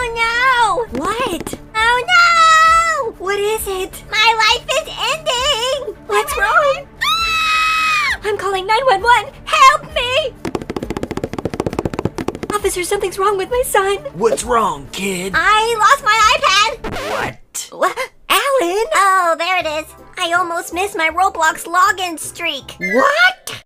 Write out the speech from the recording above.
Oh no! What? Oh no! What is it? My life is ending! What's wrong? Ah! I'm calling 911. Help me! Officer, something's wrong with my son. What's wrong, kid? I lost my iPad! What? What? Alan? Oh, there it is. I almost missed my Roblox login streak. What?